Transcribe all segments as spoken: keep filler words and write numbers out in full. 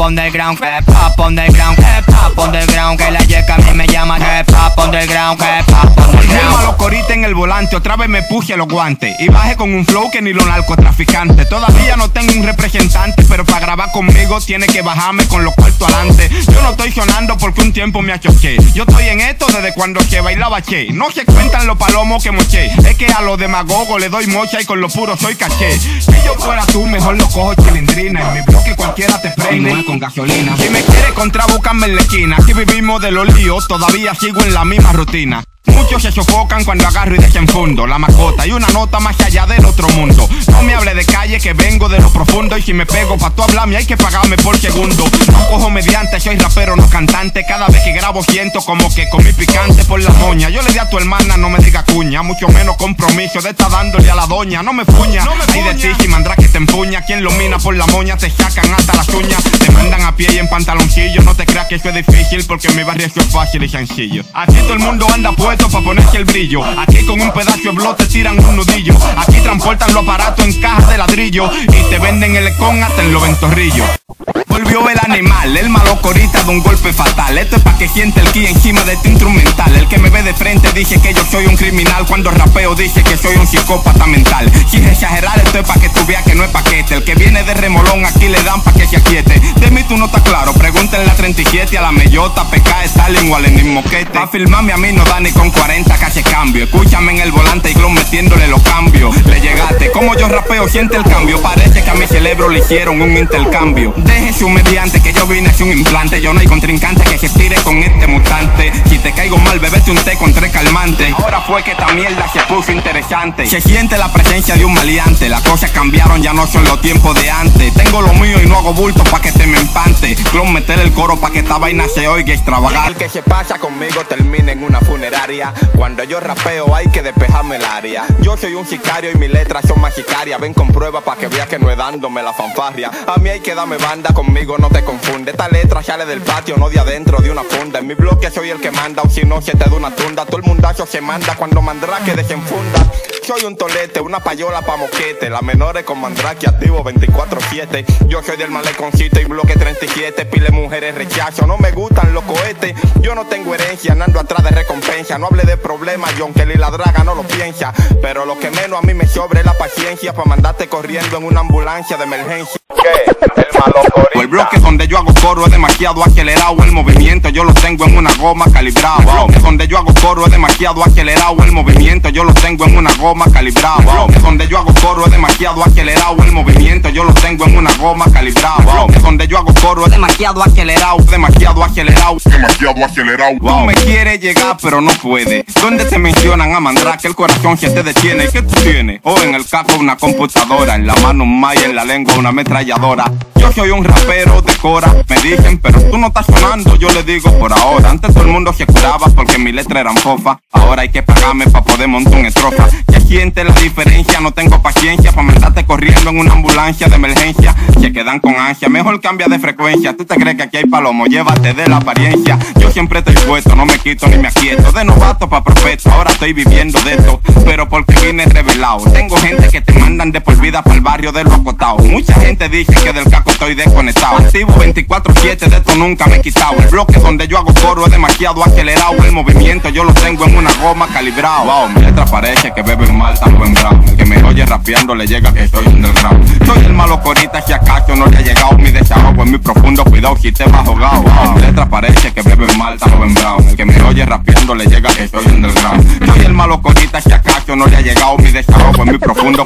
underground, hip hop underground, hip hop underground, que la lleca a mí me llama hip hop underground, hip hop underground. El Malocorita en el volante, otra vez me puse los guantes y bajé con un flow que ni los narcotraficantes. Todavía no tengo un representante, pero para grabar conmigo tiene que bajarme con los cuartos adelante. Yo no estoy sonando porque un tiempo me achoché. Yo estoy en esto desde cuando se bailaba che. No se cuentan los palomos que moché, es que a los demagogos le doy mocha y con lo puro soy caché. Si yo fuera tú, mejor lo cojo chilindrina. En mi bloque cualquiera te prende, no es con gasolina. Si me quiere contra, búscame en la esquina. Aquí vivimos de los líos, todavía sigo en la misma rutina. Muchos se sofocan cuando agarro y desenfundo la mascota y una nota más allá del otro mundo. No me hable de calle que vengo de lo profundo, y si me pego pa' tú hablarme hay que pagarme por segundo. No cojo mediante, soy rapero no cantante. Cada vez que grabo siento como que comí picante por la moña. Yo le di a tu hermana, no me diga cuña, mucho menos compromiso de estar dándole a la doña. No me fuña, no me fuña. Ay de ti si ManDrake te empuña. Quien lo mina por la moña te sacan hasta las uñas. Te mandan a pie y en pantaloncillo. No te creas que eso es difícil porque en mi barrio eso es fácil y sencillo. Aquí todo el mundo anda puesto pa' ponerse el brillo. Aquí con un pedazo de blog te tiran un nudillo. Aquí transportan los aparatos en cajas de ladrillo y te venden el ecón hasta en los ventorrillos. Volvió el animal, el Malocorita de un golpe fatal. Esto es pa' que siente el ki encima de este instrumental. El que me ve de frente dice que yo soy un criminal, cuando rapeo dice que soy un psicópata mental. Sin exagerar, esto es pa' que tú veas que no es paquete. El que viene de remolón aquí le dan pa' que se aquiete. De mí tú no estás claro, pregúntenle a treinta y siete, a la Mellota, P K, Stalin o al Lenin Moquete. Pa' filmarme a mí no da ni con cuarenta que hace cambio. Escúchame en el volante y glow metiéndole los cambios. Le llegaste, como yo rapeo siente el cambio. Parece que a mi cerebro le hicieron un intercambio. Deje su mediante que yo vine a hacer un implante. Yo no hay contrincante que se tire con este mutante. Si te caigo mal, bebete un té con tres calmantes. Ahora fue que esta mierda se puso interesante. Se siente la presencia de un maleante. Las cosas cambiaron, ya no son los tiempos de antes. Tengo lo mío y no hago bulto pa' que te me empante. Clon, meter el coro pa' que esta vaina se oiga extravagante. El que se pasa conmigo termina en una funeraria. Cuando yo rapeo hay que despejarme el área. Yo soy un sicario y mis letras son magicarias. Ven con prueba pa' que veas que no es dándome la fanfarria. A mí hay que darme banda, conmigo no te confunde. Esta letra sale del patio, no de adentro de una funda. En mi bloque soy el que manda, o si no se te da una tunda. Todo el mundazo se manda cuando ManDrake desenfunda. Soy un tolete, una payola pa' moquete. Las menores con ManDrake activo veinticuatro siete. Yo soy del maleconcito y bloque treinta y siete. Pile mujeres rechazo, no me gustan los cohetes. Yo no tengo herencia, ando atrás de recompensa. No hable de problemas, John Kelly la draga no lo piensa. Pero lo que menos a mí me sobra es la paciencia pa' mandarte corriendo en una ambulancia de emergencia. ¿Qué? El Malocorita. El bloque donde yo hago coro es demasiado acelerado. El movimiento yo lo tengo en una goma calibrado. El bloque donde yo hago coro es demasiado acelerado. El movimiento yo lo tengo en una goma calibrado. El bloque donde yo hago coro es demasiado acelerado. El movimiento yo lo tengo en una goma calibrado. El bloque donde yo hago coro es demasiado acelerado. Demasiado acelerado. Demasiado acelerado. Tú me quieres llegar pero no puede. ¿Dónde te mencionan a ManDrake? El corazón se te detiene. ¿Qué tú tienes? O en el caco una computadora, en la mano un maya, en la lengua una ametralladora. Yo soy un rapero de cora, me dicen, pero tú no estás sonando. Yo le digo por ahora. Antes todo el mundo se curaba porque mis letras eran fofas. Ahora hay que pagarme pa' poder montar un estrofa. ¿Qué siente la diferencia? No tengo paciencia pa' mandarte corriendo en una ambulancia de emergencia. Se quedan con ansia, mejor cambia de frecuencia. ¿Tú te crees que aquí hay palomo? Llévate de la apariencia. Yo siempre estoy puesto, no me quito ni me aquieto. De novato pa' profeto, ahora estoy viviendo de esto. Pero porque vine revelado. Tengo gente que te mandan de por vida para el barrio de los acotados. Mucha gente dice que del caco estoy desconectado. Activo veinticuatro siete, de esto nunca me he quitado. El bloque donde yo hago coro es demasiado acelerado. El movimiento yo lo tengo en una goma calibrado. Wow, mi letra parece que bebe un mal tan buen brown. El que me oye rapeando le llega que soy underground. Soy el Malocorita, si acaso no le ha llegado. Mi desahogo es muy profundo, cuidado si te vas ahogado. Wow, mi letra parece que bebe un mal tan buen brown. El que me oye rapeando le llega que soy underground. Soy el Malocorita, si acaso no le ha llegado. Mi desahogo es muy profundo.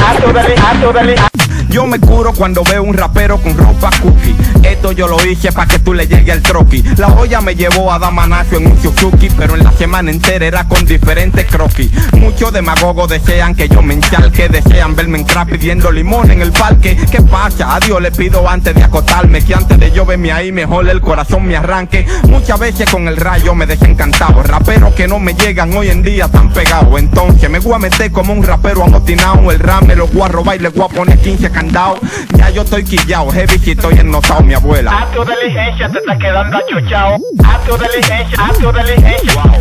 Yo me curo cuando veo un rapero con ropa cookie. Esto yo lo hice pa' que tú le llegue al troqui. La olla me llevó a dar manazo en un Suzuki, pero en la semana entera era con diferentes croquis. Muchos demagogos desean que yo me enchalque, desean verme en crap pidiendo limón en el parque. ¿Qué pasa? A Dios le pido antes de acotarme, que antes de yo verme ahí mejor el corazón me arranque. Muchas veces con el rayo me dejé encantado. Raperos que no me llegan hoy en día tan pegados. Entonces me voy a meter como un rapero amotinado. El rap me lo voy a robar y le voy a poner quince candados. Ya yo estoy quillao, heavy si estoy ennotado, mi abuela. A tu diligencia te está quedando achuchao. A tu diligencia, a tu diligencia, wow.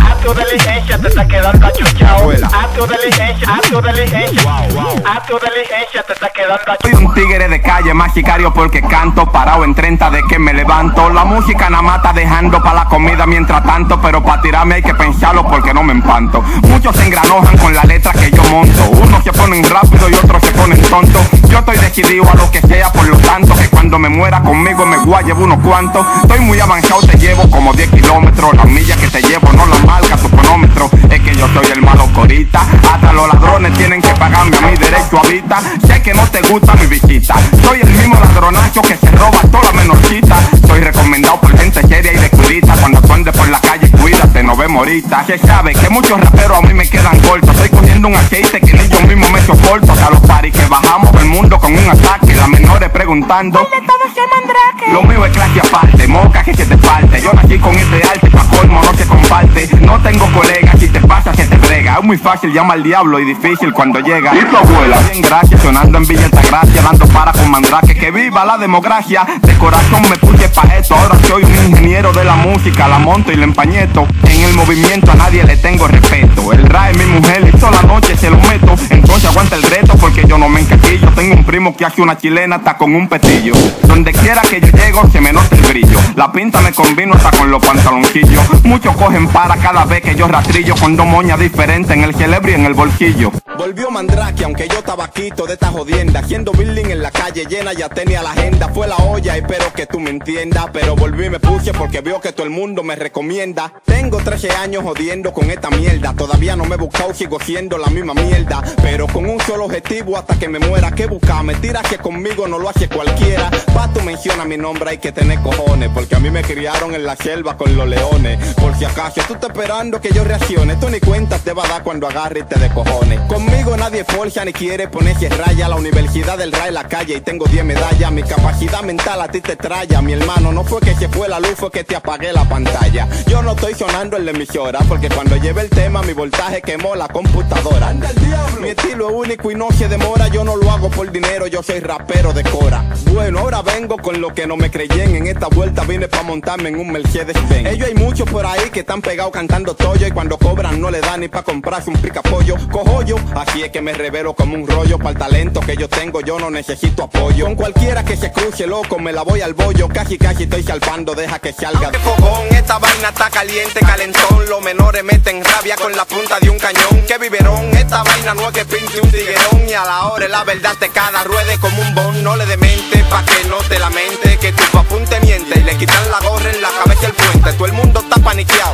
A tu diligencia te está quedando achuchao. A tu diligencia, a tu diligencia, a tu diligencia te está quedando achuchao. Soy un tigre de calle, más sicario porque canto, parado en treinta de que me levanto. La música nada mata dejando pa' la comida mientras tanto, pero pa' tirarme hay que pensarlo porque no me empanto. Muchos se engranojan con la letra que yo monto. Unos se ponen rápido y otros se ponen tontos. Yo estoy decidido a lo que sea, por lo tanto que cuando me muera conmigo me voy a llevar unos cuantos. Estoy muy avanzado, te llevo como diez kilómetros. Las millas que te llevo no las marca tu cronómetro. Es que yo soy el Malocorita. Hasta los ladrones tienen que pagarme a mi derecho a vida. Sé que no te gusta mi visita. Soy el mismo ladronazo que se roba toda la menorcita. Soy recomendado por gente seria y de curita. Cuando tú andes por la calle cuídate, no vemos ahorita. Se sabe que muchos raperos a mí me quedan cortos. Estoy cogiendo un aceite que ni yo mismo me soporto. A los paris que bajamos por el mundo con un ataque. Las menores preguntando ¿dónde estaba ese ManDrake? Lo mío es clase aparte, moca que se te parte. Yo nací con este arte, pa' colmo no se comparte. No tengo colegas, si te pasa se te brega. Es muy fácil, llama al diablo y difícil cuando llega. Y tu abuela, bien gracias, sonando en Villa Altagracia, dando para con ManDrake. Que viva la democracia, de corazón me puse pa' esto. Ahora soy un ingeniero de la música, la monto y la empañeto. En el movimiento a nadie le tengo respeto. El rap es mi mujer y toda la noche se lo meto. Entonces aguanta el reto porque yo no me encaquillo. Tengo un primo que hace una chilena hasta con un petillo. Donde quiera que yo llego se me nota el brillo. La pinta me combino hasta con los pantaloncillos. Muchos cogen para cada vez que yo rastrillo. Con dos moñas diferentes en el cerebro y en el bolsillo. Volvió ManDrake aunque yo tabaquito de esta jodienda. Haciendo building en la calle llena ya tenía la agenda. Fue la olla, espero que tú me entiendas. Pero volví y me puse porque veo que todo el mundo me recomienda. Tengo trece años jodiendo con esta mierda. Todavía no me he buscado, sigo siendo la misma mierda. Pero con un solo objetivo hasta que me muera. ¿Qué buscar? Mentira que conmigo no lo hace cualquiera. Pa' tú menciona mi nombre hay que tener cojones. Porque a mí me criaron en la selva con los leones. Por si acaso tú estás esperando que yo reaccione. Tú ni cuenta te va a dar cuando agarre y te de cojones. Conmigo nadie forja ni quiere ponerse raya. La universidad del Ray la calle y tengo diez medallas. Mi capacidad mental a ti te traya. Mi hermano, no fue que se fue la luz, fue que te apagué la pantalla. Yo no estoy sonando en la emisora porque cuando llevé el tema mi voltaje quemó la computadora. ¡Anda el diablo! Mi estilo es único y no se demora. Yo no lo hago por dinero, yo soy rapero de cora. Bueno, ahora vengo con lo que no me creyen. En esta vuelta vine pa' montarme en un Mercedes-Benz. Ellos hay muchos por ahí que están pegados cantando toyo. Y cuando cobran no le dan ni pa' comprarse un picapollo. Cojo yo, así es que me revelo como un rollo. Para el talento que yo tengo yo no necesito apoyo. Con cualquiera que se cruce loco me la voy al bollo. Casi casi estoy salpando, deja que salga de fogón. Esta vaina está caliente, calentón. Los menores meten rabia con la punta de un cañón. Que biberón, esta vaina no es que pinte un tiguerón. Y a la hora la verdad te cada ruede como un bon. No le demente pa' que no te lamente. Que tu papún te miente y le quitan la gorra en la cabeza el puente. Todo el mundo está paniqueado.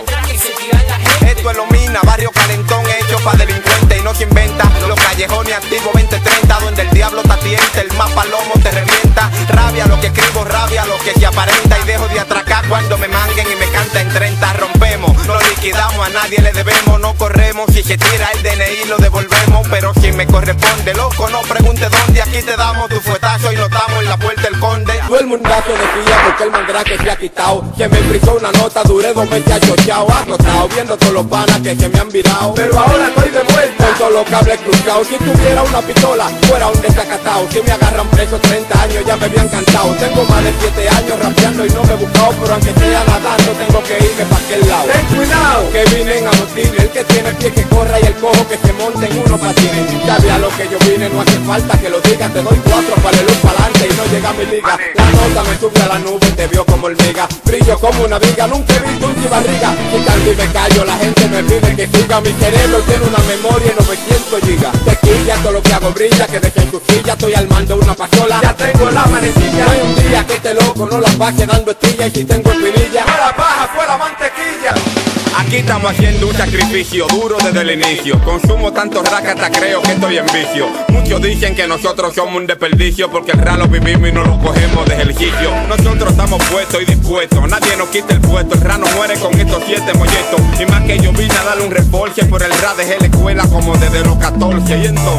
Esto es lo mina, barrio calentón hecho pa' delincuentes y no se inventa. Los callejones antiguos veinte treinta donde el diablo te atienta, el más palomo te revienta. Rabia lo que escribo, rabia lo que se aparenta. Y dejo de atracar cuando me manguen y me canta en treinta. Rompemos, no liquidamos, a nadie le debemos. No corremos, si se tira el D N I lo devolvemos. Pero si me corresponde, loco, no pregunte dónde. Aquí te damos tu fuetazo y notamos en la puerta el conde. Todo el mundazo decía porque el ManDrake se ha quitado. Se me frizó una nota, duré dos meses achochao. Acostado viendo todos los panas que se me han virado. Pero ahora estoy de vuelta con todos los cables cruzados. Si tuviera una pistola, fuera un desacatado. Si me agarran preso treinta años ya me habían cantado. Tengo más de siete años rapeando y no me he buscado. Pero aunque sea nadando tengo que irme pa' aquel lado. Ten cuidado, que vienen a motir. El que tiene pie que corra y el cojo que se monte en uno patines. Sabe a lo que yo vine, no hace falta que lo diga. Te doy cuatro para el luz para adelante y no llega a mi liga. La nota me sube a la nube, te vio como hormiga. Brillo como una viga, nunca he visto un chivarriga. Si tanto y me callo, la gente me pide que siga. Mi cerebro tiene una memoria de novecientos gigas. Tequilla, todo lo que hago brilla, que dejen tu silla. Estoy al mando una pasola, ya tengo la manecilla. No hay un día que este loco no la pase dando estilla. Y si tengo espinilla, no la baja, fue la mantequilla. Aquí estamos haciendo un sacrificio duro desde el inicio. Consumo tanto raca hasta creo que estoy en vicio. Muchos dicen que nosotros somos un desperdicio porque el rap lo vivimos y no lo cogemos de ejercicio. Nosotros estamos puestos y dispuestos, nadie nos quita el puesto. El rap no muere con estos siete molletos. Y más que yo vine a darle un reforce por el rap dejé la escuela como desde los catorce. Y entonces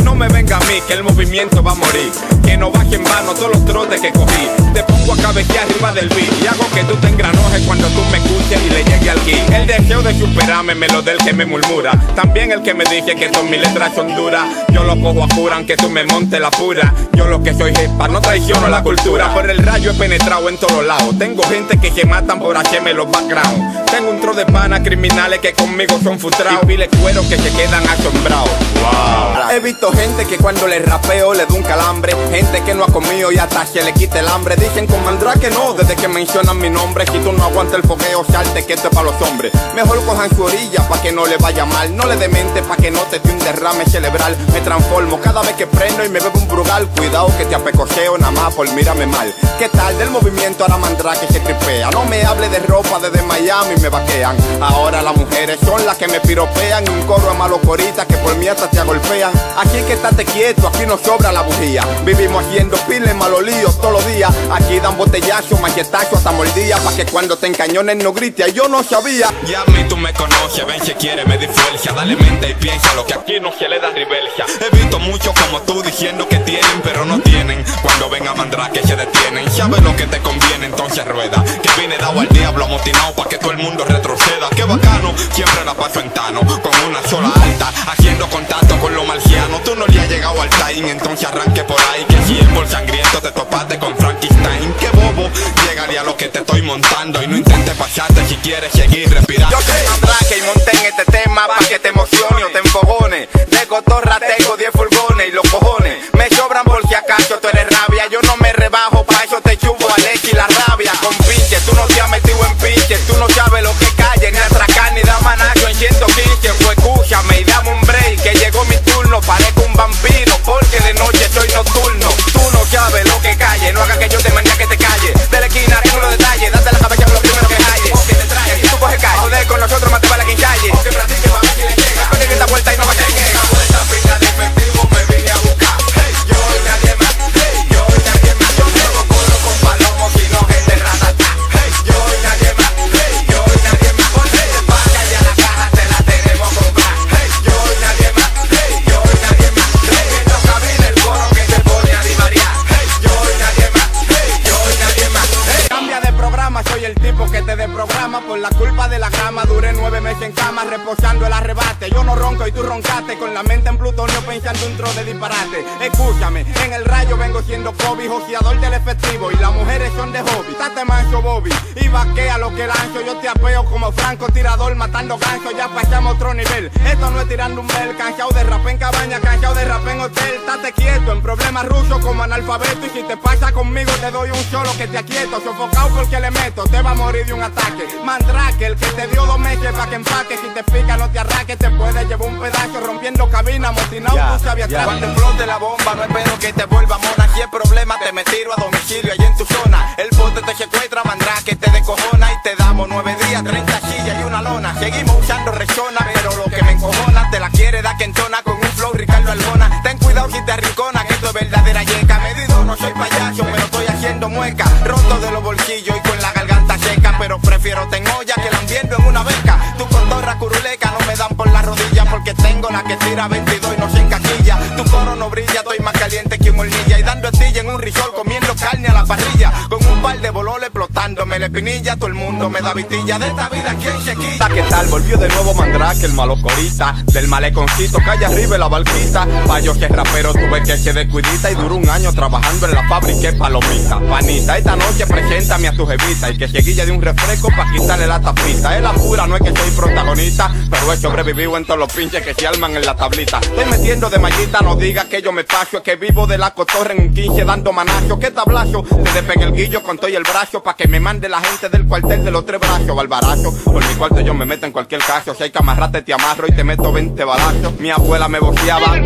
no me venga a mí, que el movimiento va a morir. Que no baje en vano todos los trotes que cogí. Te pongo a cabecear arriba del beat y hago que tú te engranojes cuando tú me escuches y le llegue al key. El deseo de superarme me lo del que me murmura. También el que me dice que todas mis letras son duras. Yo lo cojo a pura aunque tú me montes la pura. Yo lo que soy hip-hop, no traiciono la cultura. Por el rayo he penetrado en todos lados. Tengo gente que se matan por hacerme los background. Tengo un tro de panas criminales que conmigo son frustrados. Y piles cuero que se quedan asombrados. Wow. He visto gente que cuando le rapeo le da un calambre. Gente que no ha comido y hasta se le quita el hambre. Dicen con ManDrake no, desde que mencionan mi nombre. Si tú no aguantas el fogueo, salte que esto es para los hombres. Mejor cojan su orilla pa' que no le vaya mal. No le demente pa' que no te dé un derrame cerebral. Me transformo cada vez que prendo y me bebo un brugal. Cuidado que te apecoseo nada más por mírame mal. ¿Qué tal del movimiento ahora ManDrake se tripea? No me hable de ropa desde Miami me vaquean. Ahora las mujeres son las que me piropean. Y un coro de Malocorita que por mí hasta te agolpean. Aquí que estate quieto, aquí no sobra la bujía. Vivimos haciendo piles malos líos todos los días. Aquí dan botellazos, machetazos hasta mordía. Pa' que cuando te encañones no grites, yo no sabía. Ya a mí tú me conoces, ven si quieres me difuercia. Dale mente y piensa lo que aquí no se le da reversia. He visto muchos como tú diciendo que tienen, pero no tienen. Cuando ven a ManDrake se detienen. Sabes lo que te conviene, entonces rueda. Que vine dado al diablo amotinado pa' que todo el mundo retroceda. Qué bacano, siempre la paso en tano. Con una sola alta, haciendo contacto con lo marciano. Tú no le has llegado al time, entonces arranque por ahí. Que si es por sangriento te topaste con Frankenstein. Qué bobo, llegaría a lo que te estoy montando. Y no intentes pasarte si quieres seguir respirando. Yo soy ManDrake y monté en este tema pa' que te emocione o te enfogones. De cotorra tengo diez furgones y los cojones me sobran por si acaso tú eres rabia. Yo no me rebajo, pa' eso te chupo a leche y la rabia. Con pinche, tú no te has metido en pinche. Tú no sabes lo que calle, ni atracar ni da manazo en ciento quince. Pues escúchame y dame un break, que llegó mi turno. Parezco un vampiro porque de noche soy nocturno. Tú no sabes lo que calle, no hagas que yo te mande que te calle. De la esquina, tengo los detalles, date la cabeza lo primero que halle. Que te trae, si tú coges calle, joder con nosotros más te vale quien calle. Que practique pa' ver si le llega. Después de esta vuelta y no va a llegar. Esta vuelta pinta de efectivo me vine a buscar. Hey, yo y nadie más, hey, yo y nadie más. Yo juego coro con palomos y no gente ratata. Hey, yo y nadie más, hey, yo y nadie más. Hey, vaya ya la caja te la tenemos comprar. Hey, yo y nadie más, hey, yo y nadie más. Hey, que no cabina el coro que te pone a divariar. Hey, yo y nadie más, hey, yo y nadie más. Hey, cambia de programa, soy el tipo que te desprograma. Por la culpa de la grama duré nueve meses en cama reposando el arrebate. Yo no ronco y tú roncaste con la mente en plutonio pensando un tro de disparate. Escúchame, en el rayo vengo siendo Kobe, joseador del efectivo y las mujeres son de hobby. Tate manso Bobby y vaquea lo que lanzo. Yo te apeo como franco tirador matando ganso. Ya pasamos otro nivel, esto no es tirando un bel. Cansado de rap en cabaña, cansado de rap en hotel. Tate quieto, en problemas rusos como analfabeto. Y si te pasa conmigo te doy un solo que te aquieto. Sofocado porque le meto, te va a morir de un ataque. ManDrake, el que te dio dos meses pa' que empaque. Si te pica no te arraques, te puede llevar un pedazo rompiendo cabina, motinado, yeah, tú sabías yeah. Cuando explote la bomba no espero que te vuelva mona. Si es problema te me tiro a domicilio allí en tu zona. El bote te secuestra, ManDrake te descojona. Y te damos nueve días, treinta sillas y una lona. Seguimos usando resona, pero lo que me encojona te la quiere dar que entona con un flow Ricardo Albona. Ten cuidado si te arrincona, que esto es verdadera yeca. Medido no soy payaso, pero estoy haciendo mueca. Roto de los bolsillos y con la garganta seca. Pero prefiero ten olla que la enviendo en una beca. Tu cotorra curuleca no me dan por la rodilla, porque tengo la que tira veintidós y no se encaquilla. Tu coro no brilla, estoy más caliente que un hornilla. Y dando estilla en un risol, comiendo carne a la parrilla. Con un par de bololes explotándome la espinilla. Todo el mundo me da vitilla, de esta vida ¿quién se quita? ¿Qué tal? Volvió de nuevo ManDrake El Malocorita. Del maleconcito, calle arriba la barquita. Pa' yo que rapero tuve que se descuidita. Y duró un año trabajando en la fábrica de palomita. Panita, esta noche preséntame a tu jevita. Y que se guilla de un refresco pa' quitarle la tapita. Es la pura, no es que soy protagonista, pero he sobrevivido en todos los pinches que se arman en la tablita. Estoy metiendo de mallita, no digas que yo me paso. Es que vivo de la cotorra en un quince dando manazo. ¿Qué tablazo? Te despegué el guillo con todo y el brazo pa' que me mande la gente del cuartel de los tres brazos. Balbarazo, por mi cuarto yo me meto en cualquier caso. Si hay camarrate te amarro y te meto veinte balazos. Mi abuela me voceaba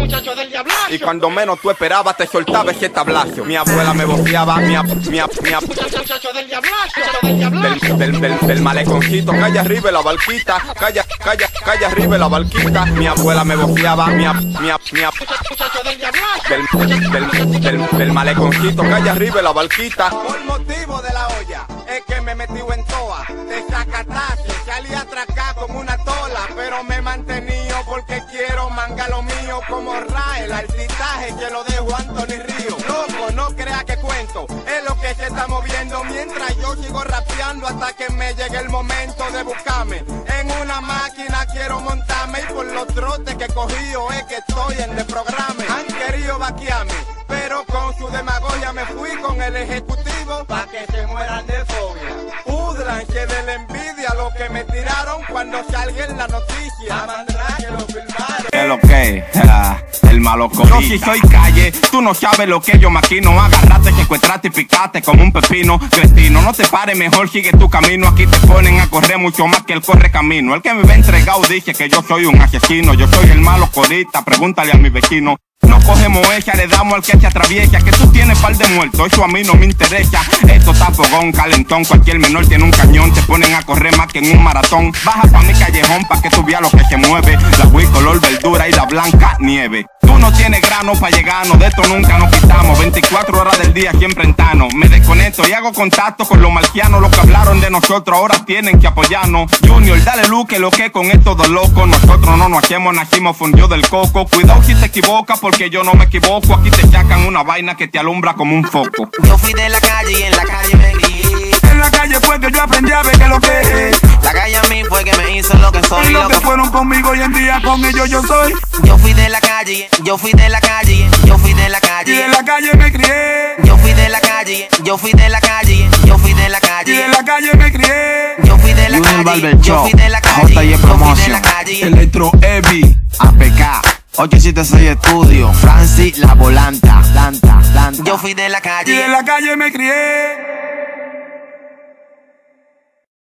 y cuando menos tú esperabas te soltaba ese tablazo. Mi abuela me voceaba, mi ab, mi ab, mi ab, del, del, del, del maleconcito, calle arriba la barquita, calle, calle, calle arriba la barquita. Mi abuela me voceaba, mi ab, mi ab, mi ab, del, del, del, del maleconcito, calle arriba la barquita. Por motivo de la olla es que me metí en toa, te sacataste, salí a atracar como una tola, pero pero me he mantenido porque quiero manga lo mío como Ra, el altitaje que lo dejo Anthony Río. Loco, no crea que cuento, es lo que se está moviendo mientras yo sigo rapeando hasta que me llegue el momento de buscarme. En una máquina quiero montarme y por los trotes que he cogido es que estoy en el programa. Han querido vaquearme, pero con su demagogia me fui con el ejecutivo pa' que se mueran de fobia. Pudranse de la envidia lo que me tiraron cuando salga en la noticia. A ManDrake lo filmaron. ¿Qué lo que? Ah, el Malocorita. Yo si soy calle, tú no sabes lo que yo maquino. Agarrate, secuestraste y picaste como un pepino. Cretino, no te pares, mejor sigue tu camino. Aquí te ponen a correr mucho más que el corre camino. El que me ve entregado dice que yo soy un asesino. Yo soy el Malocorita, pregúntale a mi vecino. No cogemos ella, le damos al que se atraviesa. Que tú tienes par de muertos, eso a mí no me interesa. Esto está fogón, calentón, cualquier menor tiene un cañón. Te ponen a correr más que en un maratón. Baja pa' mi callejón pa' que tú veas lo que se mueve. La Wii color verdura y la blanca nieve. Tú no tienes grano pa' llegarnos, de esto nunca nos quitamos. veinticuatro horas del día siempre en tano. Me desconecto y hago contacto con los marcianos. Los que hablaron de nosotros ahora tienen que apoyarnos. Junior, dale luz que lo que con estos dos locos. Nosotros no nos hacemos, nacimos fundió del coco. Cuidado si te equivocas porque yo no me equivoco. Aquí te sacan una vaina que te alumbra como un foco. Yo fui de la calle y en la calle me crié. En la calle fue que yo aprendí a ver que lo que es. La calle a mí fue que me hizo lo que soy. Y lo que fueron conmigo hoy en día con ellos yo soy. Yo fui de la calle, yo fui de la calle, yo fui de la Y calle. en la calle me crié. Yo fui de la calle, yo fui de la calle, yo fui de la Y calle. en la calle me crié. Yo fui de la Junior calle, yo fui de la calle, J Y yo fui de Promotion, la calle. Electro Evi, A P K, ocho siete seis Estudio, Francis La Volanta, Planta, Planta. Yo fui de la Y calle. en la calle me crié.